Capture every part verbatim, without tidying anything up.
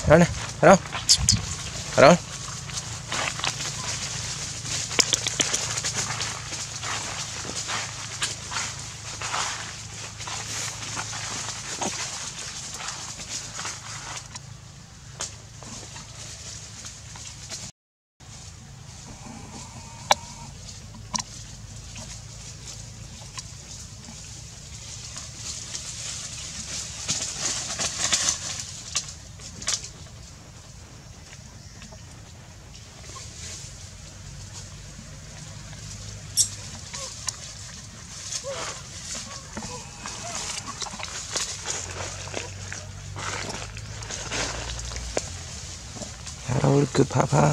Run, run, run. Harold, good papa.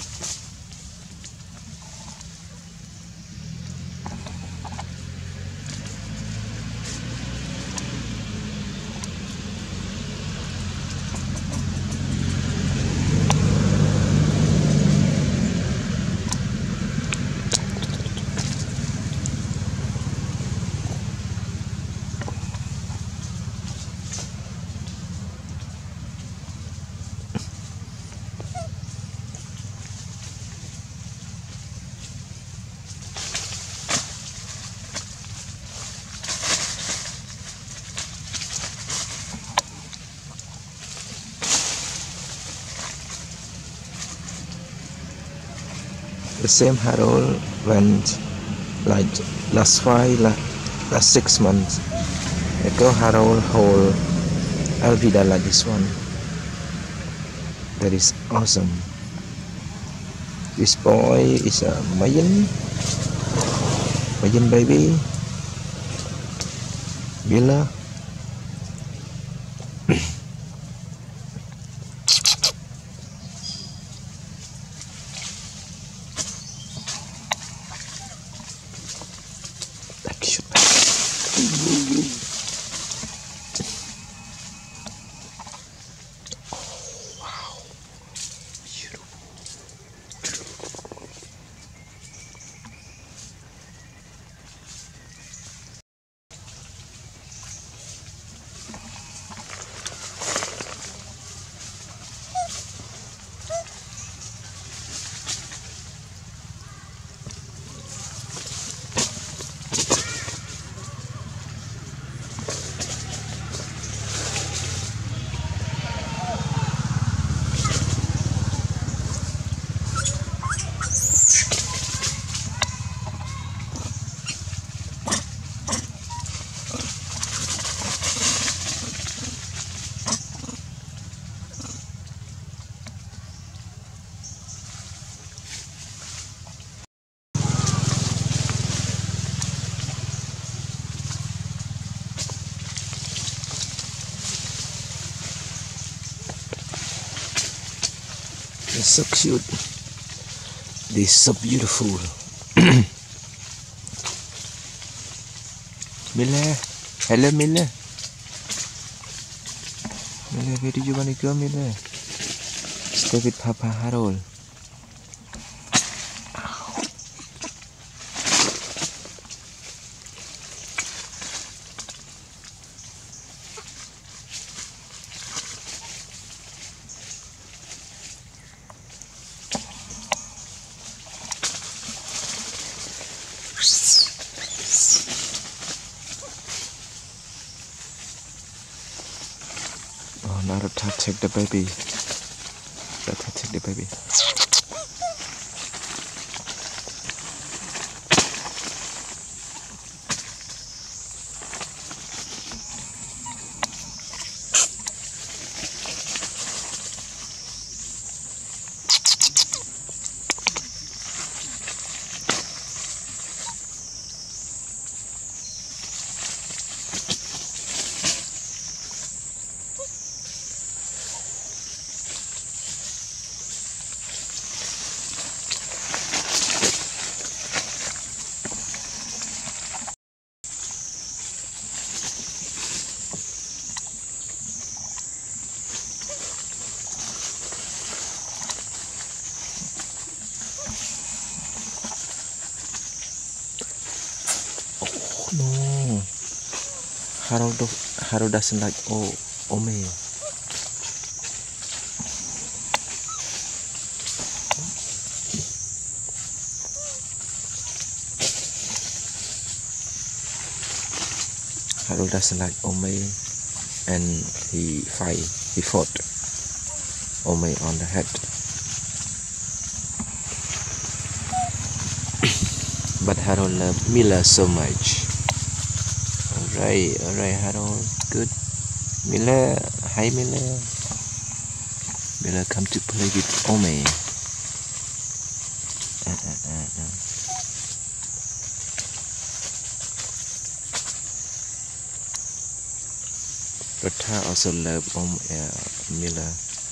The same Harold went like last five, last six months. The girl Harold whole Alvida like this one. That is awesome. This boy is a Mayan, Mayan baby. Miller. They're so cute. They're so beautiful. Miller, hello Miller. Miller, where do you want to go, Miller? Stay with Papa Harold. Oh, now to take the baby. Let her take the baby. No, Harold, Harold doesn't like oh, Ome. Harold doesn't like Ome, and he fight, he fought Ome on the head. But Harold loved Miller so much. Alright, alright, Harold, good. Miller, hi Miller. Miller come to play with Ome. Uh, uh, uh, uh. Rata also love Ome, uh, Miller.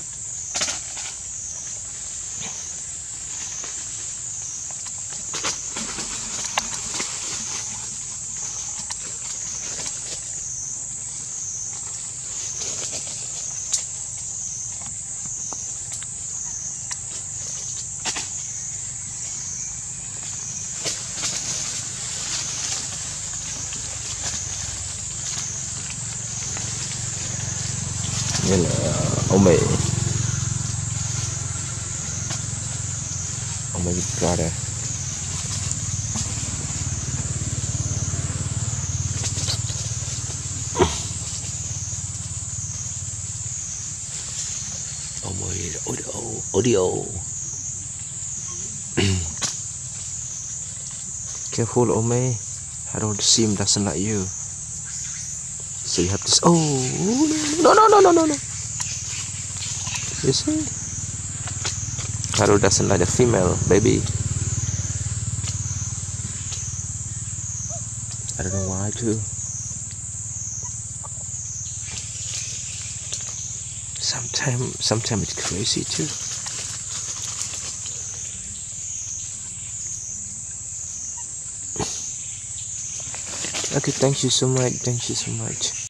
Miller, Ome. Ome with brother. Ome, audio, audio. Careful, Ome. Harold Sim doesn't like you. So you have this. Oh no no no no no no! You see, Harold doesn't like the female baby. I don't know why too. Sometimes, sometimes it's crazy too. Okay, thank you so much. Thank you so much.